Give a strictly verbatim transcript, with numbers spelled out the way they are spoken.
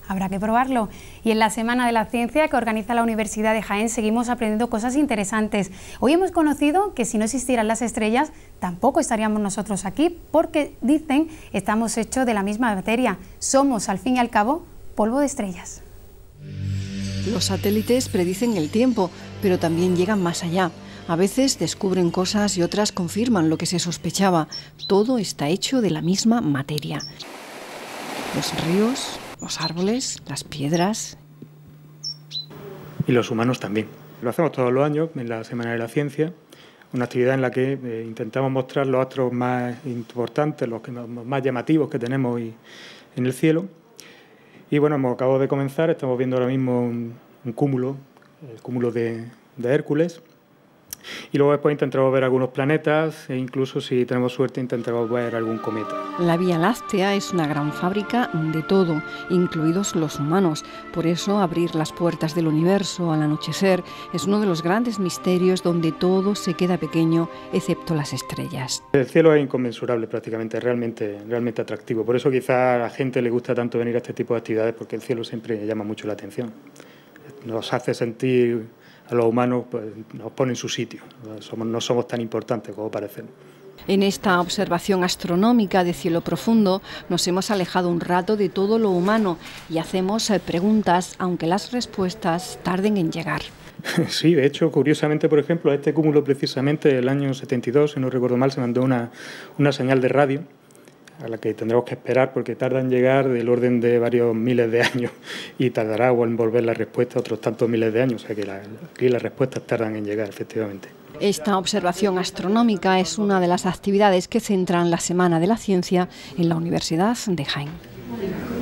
Habrá que probarlo. Y en la Semana de la Ciencia que organiza la Universidad de Jaén seguimos aprendiendo cosas interesantes. Hoy hemos conocido que si no existieran las estrellas, tampoco estaríamos nosotros aquí, porque dicen estamos hechos de la misma materia. Somos, al fin y al cabo, polvo de estrellas. Los satélites predicen el tiempo, pero también llegan más allá. A veces descubren cosas y otras confirman lo que se sospechaba. Todo está hecho de la misma materia. Los ríos, los árboles, las piedras. Y los humanos también. Lo hacemos todos los años en la Semana de la Ciencia, una actividad en la que eh, intentamos mostrar los astros más importantes, los que más llamativos que tenemos hoy en el cielo. Y bueno, hemos acabado de comenzar, estamos viendo ahora mismo un, un cúmulo, el cúmulo de, de Hércules. Y luego después intentaremos ver algunos planetas e incluso, si tenemos suerte, intentaremos ver algún cometa. La Vía Láctea es una gran fábrica de todo, incluidos los humanos. Por eso, abrir las puertas del universo al anochecer es uno de los grandes misterios donde todo se queda pequeño, excepto las estrellas. El cielo es inconmensurable prácticamente, realmente, realmente atractivo. Por eso quizá a la gente le gusta tanto venir a este tipo de actividades, porque el cielo siempre llama mucho la atención. Nos hace sentir a los humanos, pues, nos pone en su sitio. Somos, no somos tan importantes como parecemos. En esta observación astronómica de cielo profundo nos hemos alejado un rato de todo lo humano y hacemos preguntas, aunque las respuestas tarden en llegar. Sí, de hecho, curiosamente, por ejemplo, a este cúmulo precisamente el año setenta y dos, si no recuerdo mal, se mandó una, una señal de radio a la que tendremos que esperar porque tarda en llegar del orden de varios miles de años y tardará en volver la respuesta otros tantos miles de años, o sea que la, aquí las respuestas tardan en llegar, efectivamente. Esta observación astronómica es una de las actividades que centran la Semana de la Ciencia en la Universidad de Jaén.